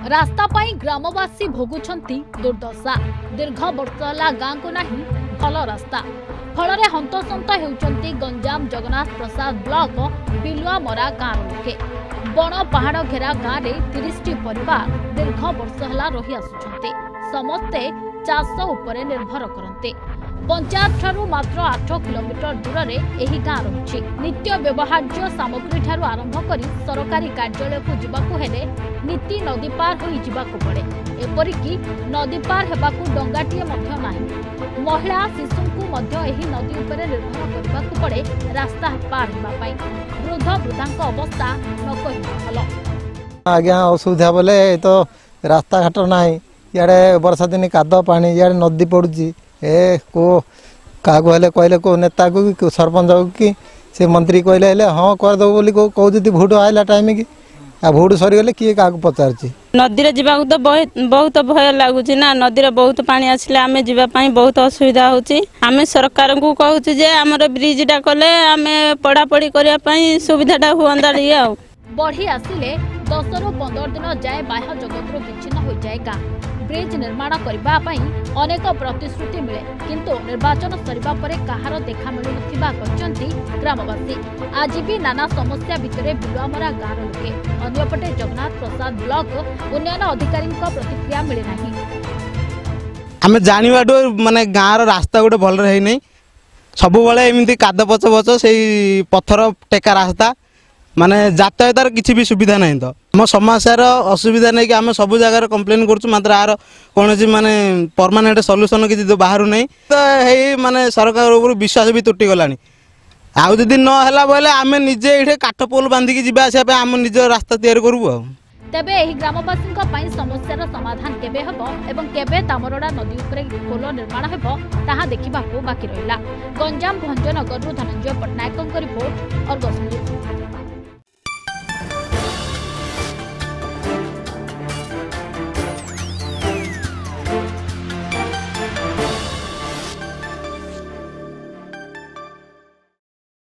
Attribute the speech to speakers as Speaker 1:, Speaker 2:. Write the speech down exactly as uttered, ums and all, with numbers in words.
Speaker 1: रास्ता पाई ग्रामवासी भोगुछंती दुर्दशा। दीर्घ वर्ष होला गाँ को नहीं भल रास्ता फल हंतसंत होउछंती गंजाम जगन्नाथ प्रसाद ब्लॉक बिलुआमरा गाँव लोके। बण पहाड़ घेरा गाँव में तीस टी परिवार दीर्घ वर्ष होला रही आसुछंती। समस्ते चाष उपरे निर्भर करते। पंचायत ठारू मात्र आठ किलोमीटर दूर में एही गाँ रही। नित्य व्यवहार्य सामग्री ठारू आरंभ करी सरकारी कार्यालय को जिबाकु हेले नीति नदी पार होई जिबाकु पड़े। एपरिकी नदी पार हेबाकु डंगाटिए मध्य नाही। महिला शिशुंकु मध्य एही नदी उपरे निर्भर करबाकु पड़े रास्ता पार हेबा पई। वृद्ध वृद्धांक अवस्था न कहि भल।
Speaker 2: आज्ञा असुविधा बोले तो रास्ता घाट नाही। याडे वर्षा दिन कादो पानी याडे नदी पड़ुची। ए को क्या कहले को नेता को कि सरपंच को कि से मंत्री कहले हाँ करदेव बोली कहते भोट आइला टाइम की आ भोट सरीगले किए क्या पचार
Speaker 3: नदी जावाक तो बहुत भय लगुच ना। नदी बहुत पानी आसिले आम जावाई बहुत असुविधा होची। आम सरकार को कहूँ जे आमर ब्रिजटा कले आम पढ़ापढ़ी करने सुविधाटा हुआ
Speaker 1: बढ़ी आसिले दस रु पंद्रह दिन जाए बाह्य जगत विच्छिन्न हो जाए गाँ। ब्रिज निर्माण करने अनेक प्रतिश्रुति मिले किंतु निर्वाचन सरिबा परे कहार देखा मिलुनथिबा कहचंती ग्रामवासी। आज भी नाना समस्या भितरे बिलुआमरा गाँव लोके। अन्यपटे जगन्नाथ प्रसाद ब्लॉक उन्नयन अधिकारी प्रतिक्रिया मिले नहीं।
Speaker 4: आम जानिबाटो माने गाँव रास्ता गोटे भल रही नहीं। सबुबले एमती काद पच पच से पत्थर टेका रास्ता माने यातायात किसी भी सुविधा नहीं। तो आम समस्यार असुविधा नहीं कि आम सब जगह कंप्लेन करूँ मात्र आर कौन माने परमानेंट सॉल्यूशन किसी बाहर नहीं। तो यही माने सरकार ऊपर विश्वास भी तुटी गलानी। आउ जदि न हैला बोले आम निजे ये काठ पोल बांधिकी जीवा आसिया आम निज रास्ता तैयार करूँ। आ
Speaker 1: तेबे एही ग्रामवासी समस्यार समाधान केबे हबो एवं केबे तामरडा नदी उपरे पोल निर्माण हेबो ताहा देखिबाकू बाकी रहिला। गंजाम भंजनगरु धनंजय पट्टनायकଙ୍କ रिपोर्ट अर्गस न्यूज।